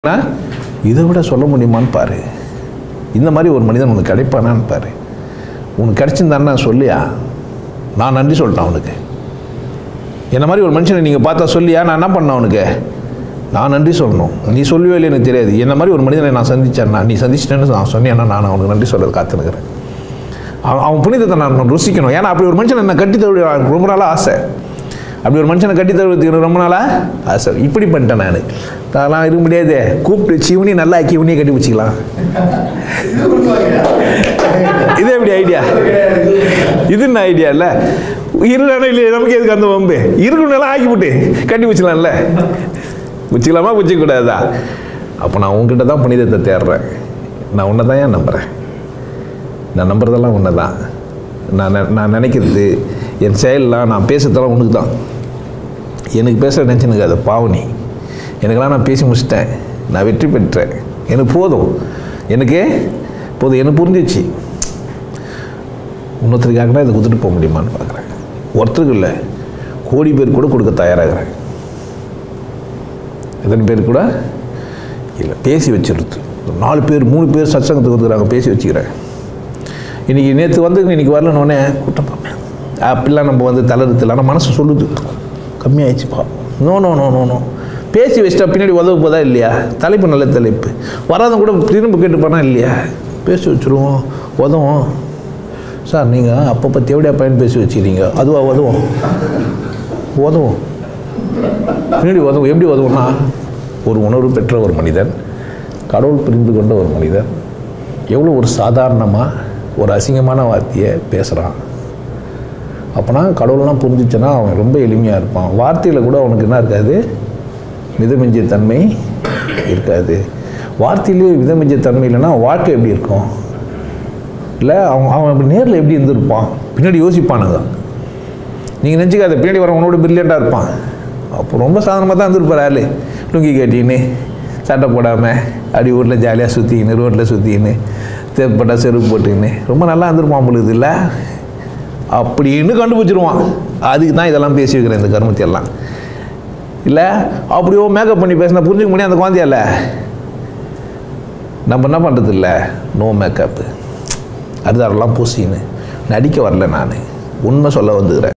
இதை விட சொல்ல முடியுமான்னு பாரு. இந்த மாதிரி ஒரு மனிதன் உனக்கு கிடைப்பானான்னு பாரு. உனக்கு கிடைச்சிருந்தான்னா சொல்லியா, நான் நன்றி சொல்லிட்டேன் அவனுக்கு. என்ன மாதிரி ஒரு மனுஷனை நீங்கள் பார்த்தா சொல்லியா, நான் என்ன பண்ணேன் அவனுக்கு, நான் நன்றி சொல்லணும். நீ சொல்லுவே இல்லை எனக்கு தெரியாது. என்ன மாதிரி ஒரு மனிதனை நான் சந்திச்சேன்னா, நீ சந்திச்சிட்டேன்னு நான் சொன்னேன்னா நான் அவனுக்கு நன்றி சொல்கிறது காத்துனுக்கிறேன். அவன் புனிதத்தை நான் ருசிக்கணும். ஏன்னா அப்படி ஒரு மனுஷனை என்ன கட்டி தழுவி ரொம்ப நாளாக ஆசை. அப்படி ஒரு மனுஷனை கட்டி தழுவதுக்கு ரொம்ப நாளாக ஆசை. இப்படி பண்ணிட்டேன் நான் இருக்க முடியாது. கூப்பிட்டு சிவனி நல்லா ஆக்கி இவனியை கட்டி வச்சுக்கலாம். இதே எப்படி ஐடியா? இது என்ன ஐடியா இல்லை? இருந்தானே இல்லை, நமக்கு எதுக்கு அந்த வம்பு? இருக்கணும்னாலும் ஆக்கி விட்டு கட்டி வச்சுக்கலாம்ல. வச்சுக்கலாமா வச்சுக்கூடாதா? அப்போ நான் உங்ககிட்ட தான் புனிதத்தை தேடுறேன். நான் உன்னை தான் ஏன் நம்புகிறேன். நான் நம்புறதெல்லாம் உன்னை தான். நான் நினைக்கிறது, என் செயலெலாம், நான் பேசுறதெல்லாம் உனக்கு தான். எனக்கு பேச நினச்சினுக்கு அது பாவனி. எனக்கெல்லாம் நான் பேசி முடிச்சிட்டேன். நான் வெற்றி பெற்றேன். எனக்கு போதும். எனக்கு புரிஞ்சிச்சு. இன்னொருத்தருக்காகனா இதை கொடுத்துட்டு போக முடியுமான்னு பார்க்குறேன். ஒருத்தருக்கு இல்லை, கோடி பேர் கூட கொடுக்க தயாராகிறேன். எத்தனை பேர் கூட இல்லை, பேசி வச்சுருது. 4 பேர் 3 பேர் சத்சங்கத்துக்கு வந்துக்கிறாங்க, பேசி வச்சுக்கிறேன். இன்றைக்கி நேற்று வந்து இன்றைக்கி வரலன்னொடனே கூட்டம் பண்ணேன். அப்படிலாம் நம்ம வந்து தளர்த்துல. ஆனால் மனசு சொல்லுது கம்மியாகிடுச்சுப்பா. No no no no no பேசி வச்சிட்டா பின்னாடி உதவு போதா இல்லையா? தலைப்பு நல்ல தலைப்பு. வராதவங்க கூட திரும்ப கேட்டுப்பானா இல்லையா? பேசி வச்சுருவோம், உதவும். சார் நீங்கள் அப்பப்போ தேவையா பையன் பேசி வச்சுக்கிறீங்க, அதுவா உதவும்? பின்னாடி உதவும். எப்படி உதவும்னா, ஒரு உணர்வு பெற்ற ஒரு மனிதன், கடவுள் புரிந்து கொண்ட ஒரு மனிதன் எவ்வளோ ஒரு சாதாரணமாக ஒரு அசிங்கமான வார்த்தையை பேசுகிறான். அப்போனா கடவுள்லாம் புரிஞ்சிச்சுன்னா அவன் ரொம்ப எளிமையாக இருப்பான். வார்த்தையில் கூட அவனுக்கு என்ன இருக்காது, மிதமிஞ்சிய தன்மை இருக்காது. வார்த்தையிலே மிதமிஞ்சிய தன்மை இல்லைன்னா வாழ்க்கை எப்படி இருக்கும்? இல்லை அவன் அப்படி நேரில் எப்படி இருந்திருப்பான்? பின்னாடி யோசிப்பானுங்க. நீங்கள் நினச்சிக்காத, பின்னாடி வரவனோட பிரில்லியண்ட்டாக இருப்பான். அப்போ ரொம்ப சாதாரணமாக தான் இருந்திருப்பார். ஆள் லுங்கி கட்டின்னு, சட்டை போடாமல், அப்படி ஊரில் ஜாலியாக சுற்றிக்கின்னு, ரோட்டில் சுற்றிக்கின்னு, தேவைப்பட்டா செருப்பு போட்டுக்கின்னு ரொம்ப நல்லா இருந்திருப்பான் பொழுது இல்லை அப்படின்னு கண்டுபிடிச்சிருவான். அதுக்கு தான் இதெல்லாம் பேசி வைக்கிறேன், இந்த கருமத்தையெல்லாம். இல்லை அப்படியோ மேக்கப் பண்ணி பேசினா புரிஞ்சுக்க முடியாது அந்த குழந்தையால. நம்ம என்ன பண்ணுறது இல்லை, நோ மேக்கப்பு, அதுதாரெல்லாம் பூசின்னு நடிக்க வரல. நான் உண்மை சொல்ல வந்துக்கிறேன்.